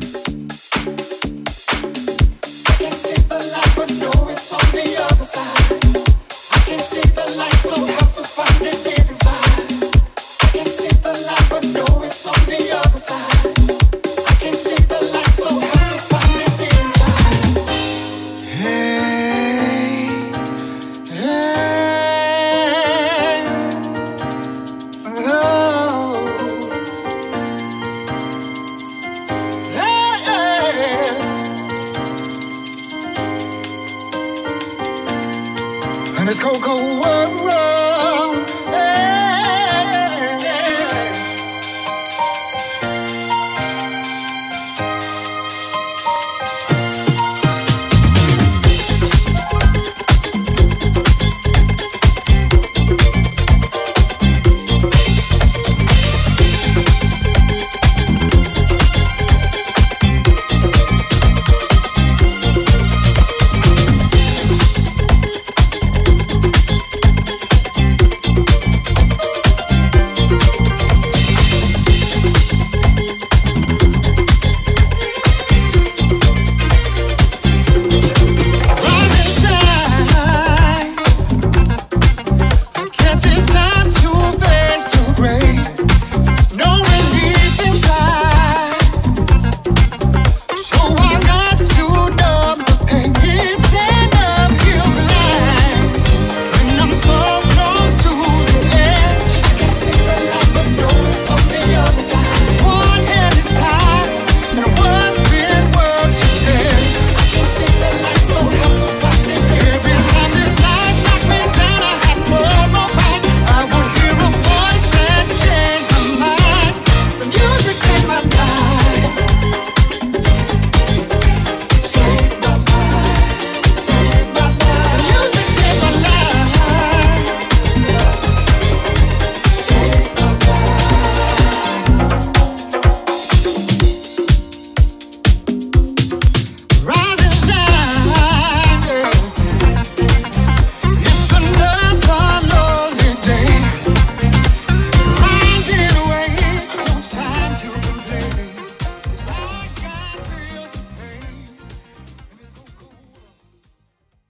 Speaker 6: And it's cold, cold world.